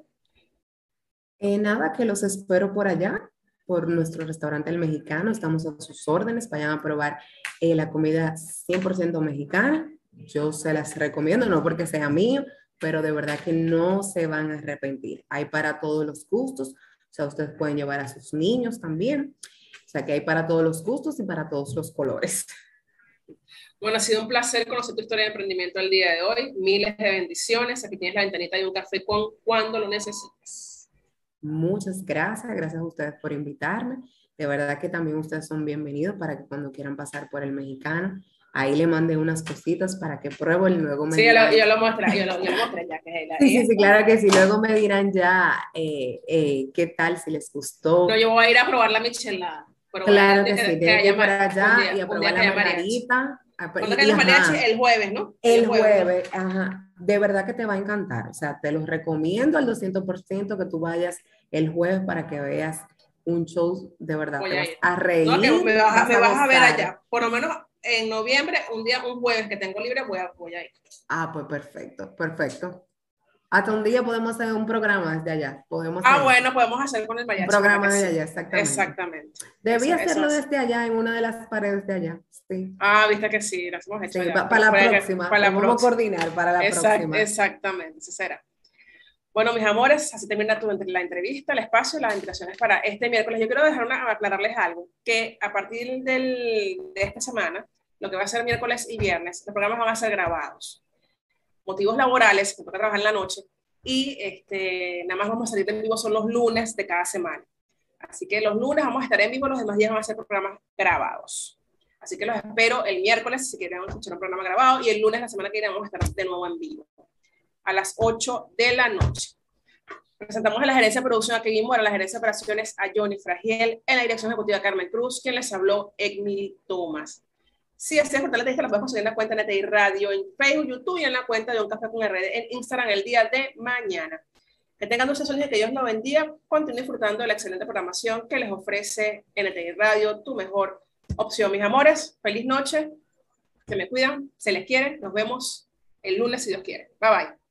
Eh, nada, que los espero por allá, por nuestro restaurante El Mexicano. Estamos a sus órdenes, vayan a probar eh, la comida cien por ciento mexicana. Yo se las recomiendo, no porque sea mío, pero de verdad que no se van a arrepentir. Hay para todos los gustos, o sea, ustedes pueden llevar a sus niños también. O sea, que hay para todos los gustos y para todos los colores.
Bueno, ha sido un placer conocer tu historia de emprendimiento el día de hoy. Miles de bendiciones. Aquí tienes la ventanita de un café con cuando lo necesites.
Muchas gracias. Gracias a ustedes por invitarme. De verdad que también ustedes son bienvenidos para que cuando quieran pasar por El Mexicano, ahí le mandé unas cositas para que pruebo y luego me
sí,
dirán.
Sí, yo, yo lo mostré, yo lo, yo lo mostré ya. Que es la,
sí, sí, sí, claro que sí. Luego me dirán ya eh, eh, qué tal, si les gustó.
No, yo voy a ir a probar la michelada.
Claro que, que sí, tienen que ir para allá
día,
y a probar la margarita.
¿Cuándo que hay mariachi? El jueves, ¿no?
El, el jueves, jueves ¿no? Ajá. De verdad que te va a encantar. O sea, te los recomiendo al doscientos por ciento que tú vayas el jueves para que veas un show de verdad. Voy te a vas ir. a reír.
No, que me vas, vas, me a, vas a ver allá. Por lo menos en noviembre, un día, un jueves que tengo libre, voy a, voy a ir.
Ah, pues perfecto, perfecto. Hasta un día podemos hacer un programa desde allá. Podemos
ah, bueno, podemos hacer con el mariachi.
Un programa desde allá, exactamente.
Exactamente.
Debí eso, hacerlo eso desde allá, en una de las paredes de allá. Sí.
Ah, viste que sí, lo hemos hecho.
Sí,
allá,
para, la próxima, para la próxima. Vamos a coordinar para la
Exact,
próxima.
Exactamente, eso será. Bueno, mis amores, así termina tu, la entrevista, el espacio, las invitaciones para este miércoles. Yo quiero dejar una, aclararles algo, que a partir del, de esta semana, lo que va a ser miércoles y viernes, los programas van a ser grabados. Motivos laborales, que toca trabajar en la noche, y este, nada más vamos a salir en vivo son los lunes de cada semana. Así que los lunes vamos a estar en vivo, los demás días van a ser programas grabados. Así que los espero el miércoles si quieren escuchar un programa grabado, y el lunes, la semana que viene, vamos a estar de nuevo en vivo a las ocho de la noche. Presentamos a la gerencia de producción a Kevin Mora, a la gerencia de operaciones a Johnny Fragiel, en la dirección ejecutiva Carmen Cruz, quien les habló, Emily Thomas. Si deseas contar la entrevista, la puedes conseguir en la cuenta de N T I Radio, en Facebook, YouTube y en la cuenta de Un Café con R D en Instagram el día de mañana. Que tengan dulces sueños y que Dios los bendiga. Continúen disfrutando de la excelente programación que les ofrece N T I Radio, tu mejor opción. Mis amores, feliz noche. Se me cuidan, se les quiere. Nos vemos el lunes si Dios quiere. Bye bye.